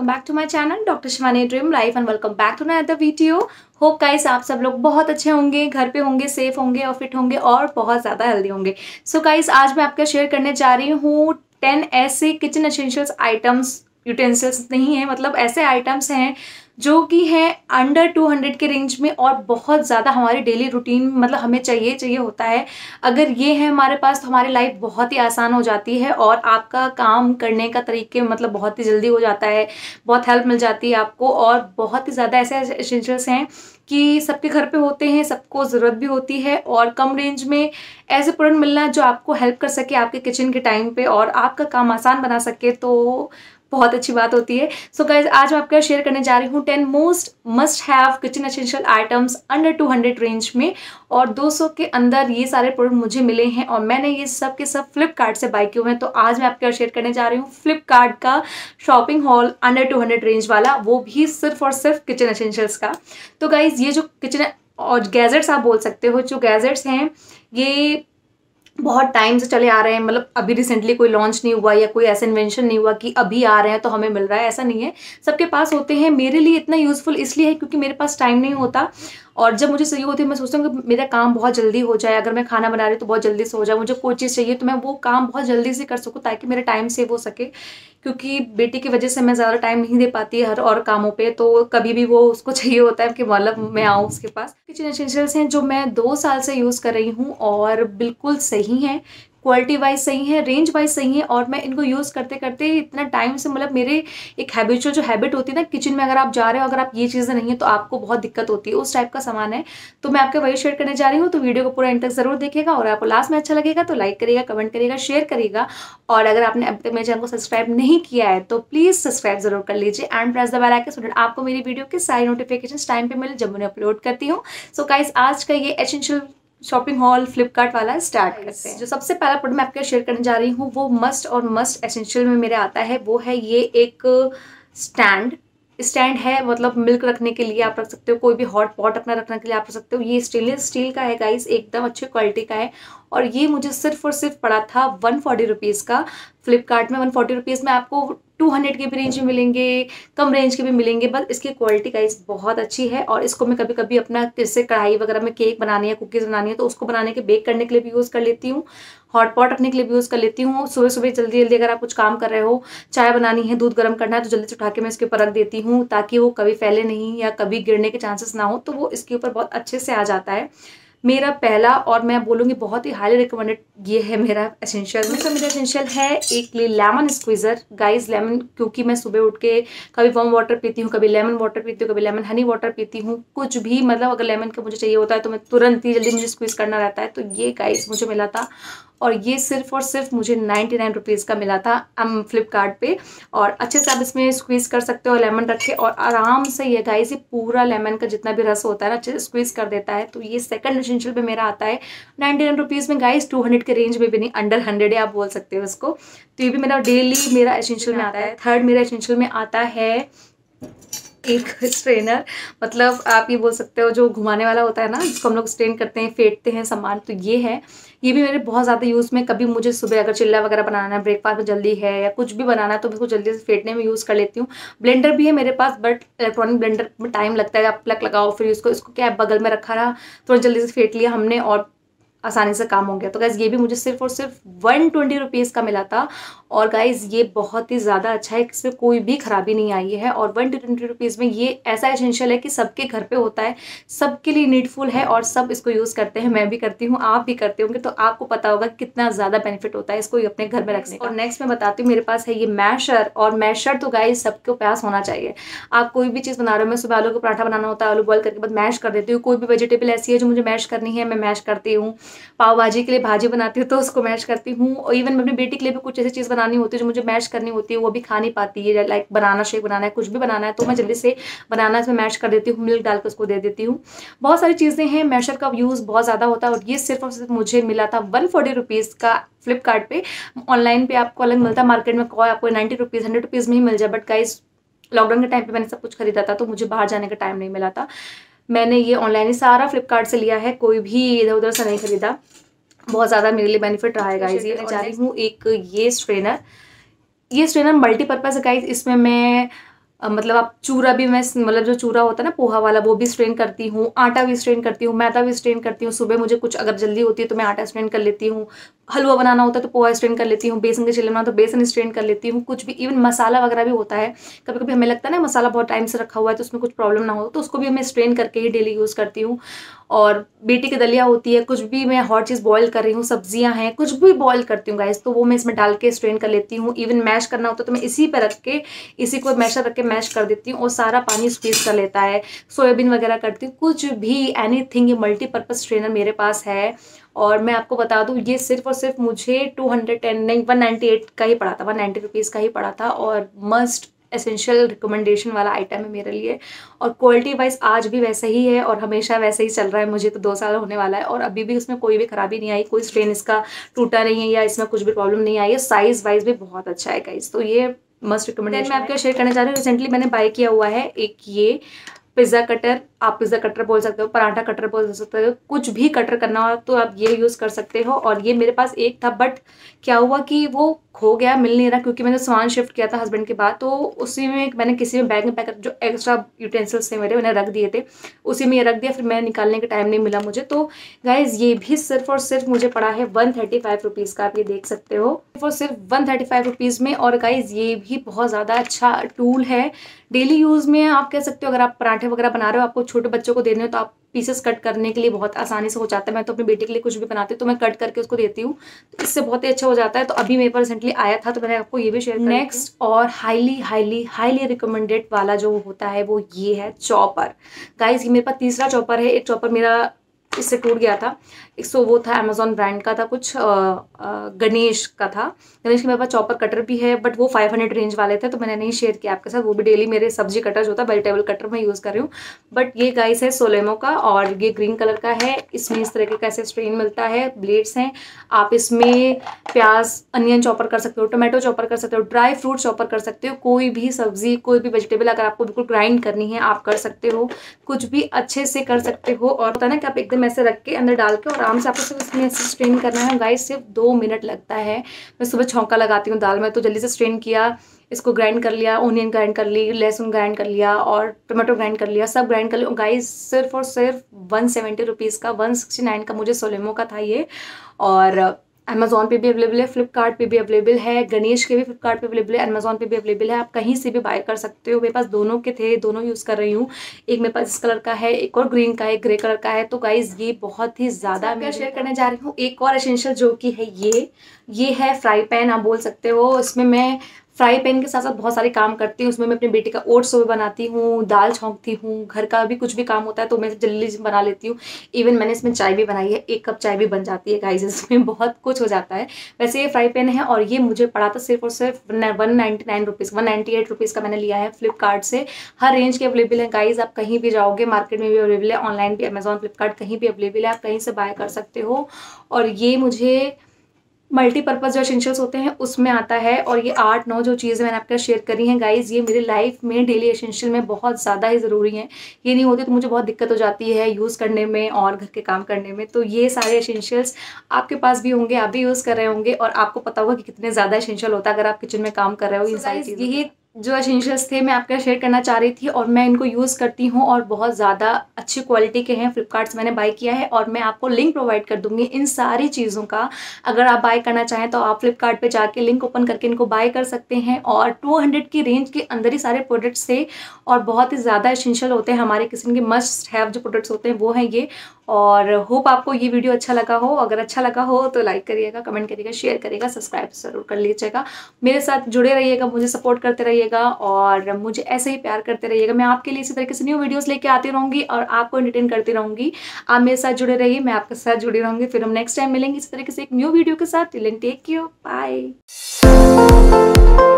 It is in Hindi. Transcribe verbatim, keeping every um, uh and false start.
Welcome back to my channel doctor Shivani dream life and welcome back to another video. Hope guys आप सब लोग बहुत अच्छे होंगे, घर पे होंगे, सेफ होंगे और फिट होंगे और बहुत ज़्यादा हेल्दी होंगे। सो so गाइस आज मैं आपका शेयर करने जा रही हूँ टेन ऐसे किचन एसेंशियल्स आइटम्स, यूटेंसिल्स नहीं है, मतलब ऐसे आइटम्स हैं जो कि हैं अंडर टू हंड्रेड के रेंज में और बहुत ज़्यादा हमारी डेली रूटीन मतलब हमें चाहिए चाहिए होता है। अगर ये है हमारे पास तो हमारी लाइफ बहुत ही आसान हो जाती है और आपका काम करने का तरीके मतलब बहुत ही जल्दी हो जाता है, बहुत हेल्प मिल जाती है आपको। और बहुत ही ज़्यादा ऐसे एसेंशियल्स हैं कि सबके घर पे होते हैं, सबको ज़रूरत भी होती है और कम रेंज में ऐसे प्रोडक्ट मिलना जो आपको हेल्प कर सके आपके किचन के टाइम पे और आपका काम आसान बना सके तो बहुत अच्छी बात होती है। सो so गाइज आज मैं आपके साथ शेयर करने जा रही हूँ ten most must have kitchen essential items under two hundred range में और दो सौ के अंदर ये सारे प्रोडक्ट मुझे मिले हैं और मैंने ये सब के सब फ्लिपकार्ट से बाय किए हुए हैं। तो आज मैं आपके साथ शेयर करने जा रही हूँ फ्लिपकार्ट का shopping hall under two hundred range वाला, वो भी सिर्फ और सिर्फ किचन एसेंशियल्स का। तो गाइज ये जो किचन और गैजेट्स आप बोल सकते हो, जो गैजेट्स हैं ये बहुत टाइम से चले आ रहे हैं, मतलब अभी रिसेंटली कोई लॉन्च नहीं हुआ या कोई ऐसा इन्वेंशन नहीं हुआ कि अभी आ रहे हैं तो हमें मिल रहा है, ऐसा नहीं है। सबके पास होते हैं। मेरे लिए इतना यूजफुल इसलिए है क्योंकि मेरे पास टाइम नहीं होता और जब मुझे चाहिए होती है मैं सोचती हूँ कि मेरा काम बहुत जल्दी हो जाए। अगर मैं खाना बना रही हूँ तो बहुत जल्दी से हो जाए, मुझे कोई चीज़ चाहिए तो मैं वो काम बहुत जल्दी से कर सकूँ ताकि मेरा टाइम सेव हो सके। क्योंकि बेटी की वजह से मैं ज़्यादा टाइम नहीं दे पाती हर और कामों पे, तो कभी भी वो उसको चाहिए होता है कि मतलब मैं आऊँ उसके पास। किचन एसेंशियल्स हैं जो मैं दो साल से यूज़ कर रही हूँ और बिल्कुल सही हैं, क्वालिटी वाइज सही है, रेंज वाइज सही है और मैं इनको यूज़ करते करते इतना टाइम से मतलब मेरे एक हैबिचुअल जो हैबिट होती है ना किचन में, अगर आप जा रहे हो अगर आप ये चीज़ें नहीं है तो आपको बहुत दिक्कत होती है, उस टाइप का सामान है। तो मैं आपके वही शेयर करने जा रही हूँ। तो वीडियो को पूरा एंड तक जरूर देखिएगा और आपको लास्ट में अच्छा लगेगा तो लाइक करिएगा, कमेंट करिएगा, शेयर करिएगा और अगर आपने अभी तक मेरे चैनल को सब्सक्राइब नहीं किया है तो प्लीज़ सब्सक्राइब जरूर कर लीजिए and press the bell icon so that आपको मेरी वीडियो के सारी नोटिफिकेशन टाइम पे मिले जब मैं अपलोड करती हूँ। सो गाइस आज का ये एसेंशियल शॉपिंग हॉल फ्लिपकार्ट वाला स्टार्ट करते हैं। जो सबसे पहला प्रोडक्ट मैं आपके शेयर करने जा रही हूँ वो मस्ट और मस्ट एसेंशियल में मेरे आता है, वो है ये एक स्टैंड। स्टैंड है मतलब मिल्क रखने के लिए आप रख सकते हो, कोई भी हॉट पॉट अपना रखने के लिए आप रख सकते हो। ये स्टेनलेस स्टील का है गाइस, एकदम अच्छी क्वालिटी का है और ये मुझे सिर्फ और सिर्फ पड़ा था वन फोर्टी रुपीज़ का फ्लिपकार्ट में। वन फोर्टी रुपीज़ में आपको टू हंड्रेड के भी रेंज में मिलेंगे, कम रेंज के भी मिलेंगे, बस इसकी क्वालिटी गाइस बहुत अच्छी है। और इसको मैं कभी कभी अपना जैसे कढ़ाई वगैरह में केक बनानी है, कुकीज़ बनानी है तो उसको बनाने के बेक करने के लिए भी यूज़ कर लेती हूँ, हॉट पॉट रखने के लिए भी यूज़ कर लेती हूँ। सुबह सुबह जल्दी जल्दी अगर आप कुछ काम कर रहे हो, चाय बनानी है, दूध गर्म करना है तो जल्दी से उठा के मैं इसके ऊपर रख देती हूँ ताकि वो कभी फैले नहीं या कभी गिरने के चांसेस ना हो, तो वो इसके ऊपर बहुत अच्छे से आ जाता है। मेरा पहला और मैं बोलूँगी बहुत ही हाईली रिकमेंडेड ये है मेरा एसेंशियल। दूसरा मेरा एसेंशियल है एक लेमन स्क्वीज़र गाइस। लेमन क्योंकि मैं सुबह उठ के कभी वार्म वाटर पीती हूँ, कभी लेमन वाटर पीती हूँ, कभी लेमन हनी वाटर पीती हूँ, कुछ भी मतलब अगर लेमन का मुझे चाहिए होता है तो मैं तुरंत ही जल्दी मुझे स्क्वीज़ करना रहता है। तो ये गाइस मुझे मिला था और ये सिर्फ और सिर्फ मुझे नाइन्टी नाइन रुपीज़ का मिला था हम फ्लिपकार्ट पे। और अच्छे से आप इसमें स्क्वीज़ कर सकते हो लेमन रख के और आराम से ये गाइस ये पूरा लेमन का जितना भी रस होता है ना अच्छे से स्क्वीज़ कर देता है। तो ये सेकंड एसेंशियल पे मेरा आता है नाइन्टी नाइन रुपीज़ में गाइस, टू हंड्रेड के रेंज में भी नहीं, अंडर हंड्रेड आप बोल सकते हो इसको। तो ये भी मेरा डेली मेरा एसेंशियल में आता है। थर्ड मेरा एसेंशियल में आता है एक स्ट्रेनर, मतलब आप ये बोल सकते हो जो घुमाने वाला होता है ना जिसको हम लोग स्ट्रेन करते हैं, फेंटते हैं सामान, तो ये है। ये भी मेरे बहुत ज़्यादा यूज़ में, कभी मुझे सुबह अगर चिल्ला वगैरह बनाना है, ब्रेकफास्ट में जल्दी है या कुछ भी बनाना है तो मैं इसको जल्दी से फेंटने में यूज़ कर लेती हूँ। ब्लेंडर भी है मेरे पास बट इलेक्ट्रॉनिक ब्लेंडर में टाइम लगता है, आप प्लग लगाओ फिर उसको इसको क्या बगल में रखा रहा, थोड़ा जल्दी से फेंट लिया हमने और आसानी से काम हो गया। तो गाइज़ ये भी मुझे सिर्फ और सिर्फ वन ट्वेंटी रुपीज़ का मिला था और गाइज़ ये बहुत ही ज़्यादा अच्छा है, इसमें कोई भी खराबी नहीं आई है। और वन ट्वेंटी रुपीज़ में ये ऐसा एसेंशियल है कि सबके घर पे होता है, सबके लिए नीडफुल है और सब इसको यूज़ करते हैं। मैं भी करती हूँ, आप भी करते होंगे, तो आपको पता होगा कितना ज़्यादा बेनिफिट होता है इसको अपने घर में रखने का। और नेक्स्ट मैं बताती हूँ मेरे पास है ये मैशर, और मैशर तो गाइज़ सबके पास होना चाहिए। आप कोई भी चीज़ बना रहे हो, मैं सुबह आलू का पराठा बनाना होता है, आलू बॉयल करके बाद मैश कर देती हूँ। कोई भी वेजिटेबल ऐसी है जो मुझे मैश करनी है मैं मैश करती हूँ। पाव भाजी के लिए भाजी बनाती हूँ तो उसको मैश करती हूँ। और इवन मैं अपनी बेटी के लिए भी कुछ ऐसी चीज़ बनानी होती है जो मुझे मैश करनी होती है, वो भी खा नहीं पाती है, लाइक बनाना शेक बनाना है, कुछ भी बनाना है तो मैं जल्दी से बनाना इसमें मैश कर देती हूँ, मिल्क डाल कर उसको दे देती हूँ। बहुत सारी चीज़ें हैं, मैशर का यूज़ बहुत ज़्यादा होता है और ये सिर्फ और सिर्फ मुझे मिला था वन फोर्टी रुपीज़ का फ्लिपकार्ट पे। ऑनलाइन पे आपको अलग मिलता है, मार्केट में कोई आपको नाइन्टी रुपीज़ हंड्रेड रुपीज़ में ही मिल जाए, बट गाइस लॉकडाउन के टाइम पे मैंने सब कुछ खरीदा था तो मुझे बाहर जाने का टाइम नहीं मिला था। मैंने ये ऑनलाइन ही सारा फ्लिपकार्ट से लिया है, कोई भी इधर उधर से नहीं खरीदा। बहुत ज़्यादा मेरे लिए बेनिफिट रहा है गाइज। ये मैं जा रही हूँ एक ये स्ट्रेनर, ये स्ट्रेनर मल्टीपर्पज़ है गाइज। इसमें मैं मतलब आप चूरा भी, मैं मतलब जो चूरा होता है ना पोहा वाला, वो भी स्ट्रेन करती हूँ, आटा भी स्ट्रेन करती हूँ, मैदा भी स्ट्रेन करती हूँ। सुबह मुझे कुछ अगर जल्दी होती है तो मैं आटा स्ट्रेन कर लेती हूँ, हलवा बनाना होता है तो पोहा स्ट्रेन कर लेती हूँ, बेसन के चिल्ले बनाना तो बेसन स्ट्रेन कर लेती हूँ, कुछ भी, इवन मसाला वगैरह भी होता है। कभी कभी हमें लगता है ना मसाला बहुत टाइम से रखा हुआ है तो उसमें कुछ प्रॉब्लम ना हो, तो उसको भी मैं स्ट्रेन करके ही डेली यूज़ करती हूँ। और बेटी की दलिया होती है, कुछ भी मैं हॉट चीज़ बॉईल कर रही हूँ, सब्जियां हैं, कुछ भी बॉईल करती हूँ गाइस, तो वो मैं इसमें डाल के स्ट्रेन कर लेती हूँ। इवन मैश करना होता है तो मैं इसी पे रख के, इसी को मैशर रख के मैश कर देती हूँ और सारा पानी स्क्वीज कर लेता है। सोयाबीन वगैरह करती हूँ, कुछ भी एनीथिंग, ये मल्टीपर्पज स्ट्रेनर मेरे पास है। और मैं आपको बता दूं ये सिर्फ और सिर्फ मुझे टू हंड्रेड टेन नहीं वन नाइन्टी एट का ही पड़ा था, वन नाइन्टी रुपीज़ का ही पड़ा था। और मस्ट एसेंशियल रिकमेंडेशन वाला आइटम है मेरे लिए। और क्वालिटी वाइज आज भी वैसा ही है और हमेशा वैसे ही चल रहा है, मुझे तो दो साल होने वाला है और अभी भी उसमें कोई भी खराबी नहीं आई, कोई स्ट्रेन इसका टूटा नहीं है या इसमें कुछ भी प्रॉब्लम नहीं आई है। साइज वाइज भी बहुत अच्छा है गाइस, तो ये मस्ट रिकमेंडेशन मैं आपको शेयर करने जा रही हूँ। रिसेंटली मैंने बाय किया हुआ है एक ये पिज़्ज़ा कटर, आप पिज़्ज़ा कटर बोल सकते हो, पराठा कटर बोल सकते हो, कुछ भी कटर करना हो तो आप ये यूज़ कर सकते हो। और ये मेरे पास एक था बट क्या हुआ कि वो खो गया, मिल नहीं रहा, क्योंकि मैंने सामान शिफ्ट किया था हस्बैंड के बाद, तो उसी में मैंने किसी में बैग में पैक, जो एक्स्ट्रा यूटेंसिल्स थे मेरे मैंने रख दिए थे, उसी में ये रख दिया, फिर मैं निकालने का टाइम नहीं मिला मुझे। तो गाइज ये भी सिर्फ और सिर्फ मुझे पड़ा है वन थर्टी फाइव रुपीज़ का, आप ये देख सकते हो, सिर्फ और सिर्फ वन थर्टी फाइव रुपीज़ में। और गाइज ये भी बहुत ज़्यादा अच्छा टूल है डेली यूज़ में, आप कह सकते हो। अगर आप पराठे वगैरह बना रहे हो, आपको छोटे बच्चों को देने हो, तो आप पीसेस कट करने के लिए बहुत आसानी से हो जाता है। मैं तो अपनी बेटी के लिए कुछ भी बनाती हूँ तो मैं कट करके उसको देती हूँ, तो इससे बहुत ही अच्छा हो जाता है। तो अभी मेरे पास रिसेंटली आया था तो मैंने आपको ये भी शेयर किया। नेक्स्ट और हाईली हाईली हाईली रिकमेंडेड वाला जो होता है वो ये है चॉपर। गाइस ये मेरे पास तीसरा चॉपर है, एक चॉपर मेरा इससे टूट गया था, एक सो वो था अमेजोन ब्रांड का था, कुछ आ, आ, गणेश का था। गणेश के मेरे पास चॉपर कटर भी है बट वो फाइव हंड्रेड रेंज वाले थे तो मैंने नहीं शेयर किया आपके साथ। वो भी डेली मेरे सब्जी कटर जो था, वेजिटेबल कटर मैं यूज़ कर रही हूँ। बट ये गाइस है सोलेमो का और ये ग्रीन कलर का है। इसमें इस तरह का ऐसे स्ट्रेन मिलता है, ब्लेड्स हैं, आप इसमें प्याज अनियन चॉपर कर सकते हो, टोमेटो चॉपर कर सकते हो, ड्राई फ्रूट चॉपर कर सकते हो, कोई भी सब्जी कोई भी वेजिटेबल अगर आपको बिल्कुल ग्राइंड करनी है आप कर सकते हो, कुछ भी अच्छे से कर सकते हो। और होता है ना कि आप एकदम ऐसे रख के अंदर डाल के और आराम से आपको सिर्फ इसमें ऐसे स्ट्रेन करना है गाइस, सिर्फ दो मिनट लगता है। मैं सुबह छौंका लगाती हूँ दाल में तो जल्दी से स्ट्रेन किया, इसको ग्राइंड कर लिया, ओनियन ग्राइंड कर ली, लहसुन ग्राइंड कर लिया और टोमेटो ग्राइंड कर लिया, सब ग्राइंड कर लिया गाइस। सिर्फ और सिर्फ वन सेवेंटी रुपीज़ का, वन सिक्सटी नाइन का मुझे सोलेमो का था ये। और अमेजोन पे भी अवेलेबल है, फ्लिपकार्ट पे भी अवेलेबल है, गणेश के भी फ्लिपकार्ट पे अवेलेबल है, अमेजोन पे भी अवेलेबल है, आप कहीं से भी बाय कर सकते हो। मेरे पास दोनों के थे, दोनों यूज़ कर रही हूँ। एक मेरे पास इस कलर का है, एक और ग्रीन का है, ग्रे कलर का है। तो गाइज ये बहुत ही ज़्यादा मैं शेयर करने जा रही हूँ। एक और एसेंशियल जो कि है ये ये है फ्राई पैन, आप बोल सकते हो। इसमें मैं फ्राई पैन के साथ साथ बहुत सारे काम करती हूँ। उसमें मैं अपनी बेटी का ओट्स भी बनाती हूँ, दाल छौंकती हूँ, घर का भी कुछ भी काम होता है तो मैं जल्दी बना लेती हूँ। इवन मैंने इसमें चाय भी बनाई है, एक कप चाय भी बन जाती है गाइस, इसमें बहुत कुछ हो जाता है। वैसे ये फ्राई पैन है और ये मुझे पड़ा था सिर्फ और सिर्फ one ninety nine rupees one ninety eight rupees का मैंने लिया है फ्लिपकार्ट से। हर रेंज के अवेलेबल है गाइज, आप कहीं भी जाओगे मार्केट में भी अवेलेबल है, ऑनलाइन भी अमेजोन फ्लिपकार्ट कहीं भी अवेलेबल है, आप कहीं से बाय कर सकते हो। और ये मुझे मल्टीपर्पज़ जो एसेंशियल्स होते हैं उसमें आता है। और ये आठ नौ जो चीज़ें मैंने आपके साथ शेयर करी हैं गाइज, ये मेरी लाइफ में डेली एसेंशियल में बहुत ज़्यादा ही ज़रूरी हैं। ये नहीं होती तो मुझे बहुत दिक्कत हो जाती है यूज़ करने में और घर के काम करने में। तो ये सारे एसेंशियल्स आपके पास भी होंगे, आप भी यूज़ कर रहे होंगे और आपको पता होगा कि कितने ज़्यादा एसेंशियल होता है अगर आप किचन में काम कर रहे हो। ये सारी चीज़ें, ये जो एसेंशियल्स थे मैं आपके साथ शेयर करना चाह रही थी और मैं इनको यूज़ करती हूँ और बहुत ज़्यादा अच्छी क्वालिटी के हैं। फ्लिपकार्ट से मैंने बाय किया है और मैं आपको लिंक प्रोवाइड कर दूंगी इन सारी चीज़ों का। अगर आप बाय करना चाहें तो आप फ्लिपकार्ट पे जाके लिंक ओपन करके इनको बाय कर सकते हैं। और टू हंड्रेड की रेंज के अंदर ही सारे प्रोडक्ट्स थे और बहुत ही ज़्यादा एसेंशियल होते हैं, हमारे किचन के मस्ट हैव जो प्रोडक्ट्स होते हैं वो हैं ये। और होप आपको ये वीडियो अच्छा लगा हो, अगर अच्छा लगा हो तो लाइक करिएगा, कमेंट करिएगा, शेयर करिएगा, सब्सक्राइब जरूर कर लीजिएगा। मेरे साथ जुड़े रहिएगा, मुझे सपोर्ट करते रहिएगा और मुझे ऐसे ही प्यार करते रहिएगा। मैं आपके लिए इसी तरीके से न्यू वीडियोस लेके आती रहूँगी और आपको एंटरटेन करती रहूँगी। आप मेरे साथ जुड़े रहिए, मैं आपके साथ जुड़ी रहूँगी। फिर हम नेक्स्ट टाइम मिलेंगे इसी तरीके से एक न्यू वीडियो के साथ। Till then take care, bye.